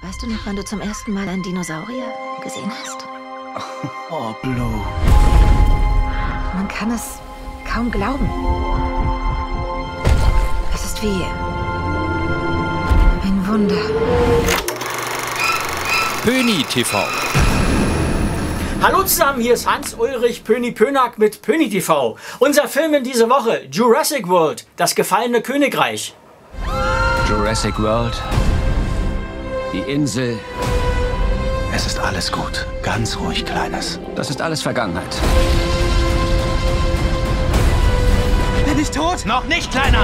Weißt du noch, wann du zum ersten Mal einen Dinosaurier gesehen hast? Oh, Blue. Man kann es kaum glauben. Es ist wie ein Wunder. Pöni TV. Hallo zusammen, hier ist Hans-Ulrich Pöni-Pönack mit Pöni TV. Unser Film in dieser Woche, Jurassic World, das gefallene Königreich. Jurassic World, die Insel. Es ist alles gut. Ganz ruhig, Kleines. Das ist alles Vergangenheit. Bin ich tot? Noch nicht, Kleiner!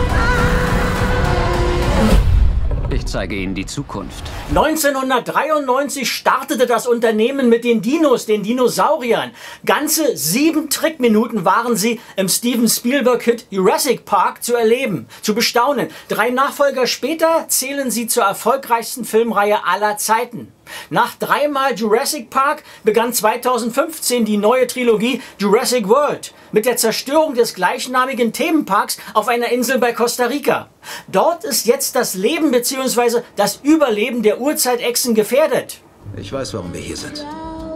Ich zeige Ihnen die Zukunft. 1993 startete das Unternehmen mit den Dinos, den Dinosauriern. Ganze 7 Trickminuten waren sie im Steven Spielberg-Hit Jurassic Park zu erleben, zu bestaunen. 3 Nachfolger später zählen sie zur erfolgreichsten Filmreihe aller Zeiten. Nach 3 Mal Jurassic Park begann 2015 die neue Trilogie Jurassic World mit der Zerstörung des gleichnamigen Themenparks auf einer Insel bei Costa Rica. Dort ist jetzt das Leben bzw. das Überleben der Urzeitechsen gefährdet. Ich weiß, warum wir hier sind.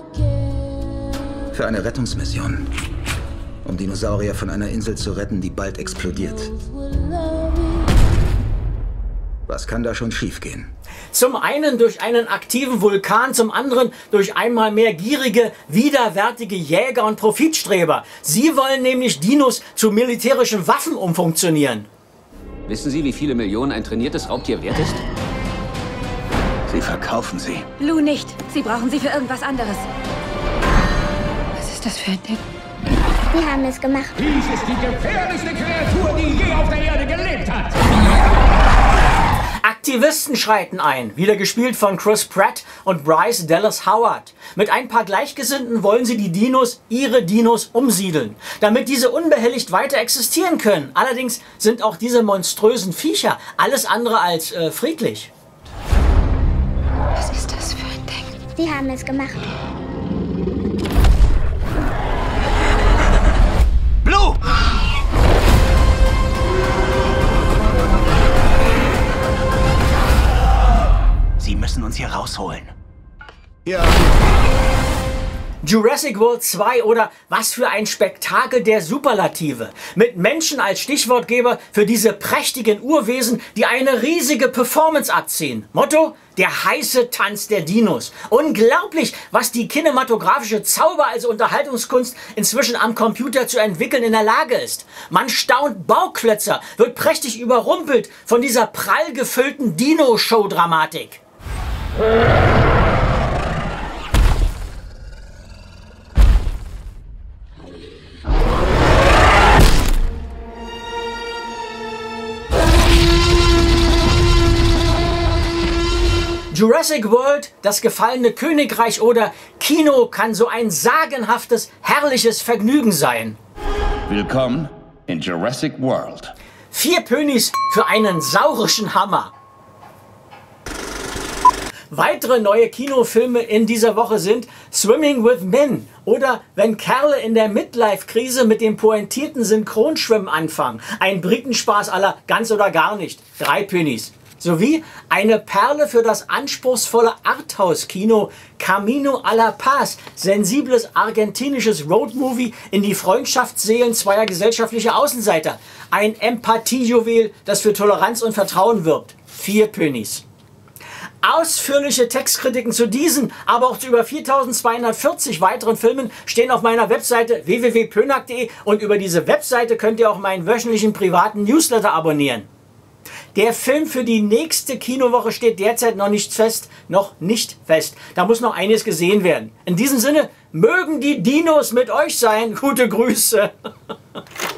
Für eine Rettungsmission. Um Dinosaurier von einer Insel zu retten, die bald explodiert. Was kann da schon schiefgehen? Zum einen durch einen aktiven Vulkan, zum anderen durch einmal mehr gierige, widerwärtige Jäger und Profitstreber. Sie wollen nämlich Dinos zu militärischen Waffen umfunktionieren. Wissen Sie, wie viele Millionen ein trainiertes Raubtier wert ist? Sie verkaufen sie. Lou nicht. Sie brauchen sie für irgendwas anderes. Was ist das für ein Ding? Wir haben es gemacht. Dies ist die gefährlichste Kreatur, die je auf der Erde gelebt hat. Aktivisten schreiten ein, wieder gespielt von Chris Pratt und Bryce Dallas Howard. Mit ein paar Gleichgesinnten wollen sie die Dinos, ihre Dinos, umsiedeln, damit diese unbehelligt weiter existieren können. Allerdings sind auch diese monströsen Viecher alles andere als friedlich. Was ist das für ein Ding? Sie haben es gemacht. Blue! Sie müssen uns hier rausholen. Ja. Jurassic World 2 oder was für ein Spektakel der Superlative. Mit Menschen als Stichwortgeber für diese prächtigen Urwesen, die eine riesige Performance abziehen. Motto: der heiße Tanz der Dinos. Unglaublich, was die kinematografische Zauber als Unterhaltungskunst inzwischen am Computer zu entwickeln in der Lage ist. Man staunt Bauklötzer, wird prächtig überrumpelt von dieser prall gefüllten Dino-Show-Dramatik. Jurassic World, das gefallene Königreich oder Kino kann so ein sagenhaftes, herrliches Vergnügen sein. Willkommen in Jurassic World. 4 Pönis für einen saurischen Hammer. Weitere neue Kinofilme in dieser Woche sind Swimming with Men oder Wenn Kerle in der Midlife-Krise mit dem pointierten Synchronschwimmen anfangen. Ein Britenspaß aller ganz oder gar nicht. 3 Pönis. Sowie eine Perle für das anspruchsvolle Arthouse-Kino Camino a la Paz, sensibles argentinisches Roadmovie in die Freundschaftsseelen zweier gesellschaftlicher Außenseiter. Ein Empathiejuwel, das für Toleranz und Vertrauen wirbt. 4 Pönis. Ausführliche Textkritiken zu diesen, aber auch zu über 4240 weiteren Filmen stehen auf meiner Webseite www.pönack.de und über diese Webseite könnt ihr auch meinen wöchentlichen privaten Newsletter abonnieren. Der Film für die nächste Kinowoche steht derzeit noch nicht fest. Da muss noch einiges gesehen werden. In diesem Sinne, mögen die Dinos mit euch sein. Gute Grüße.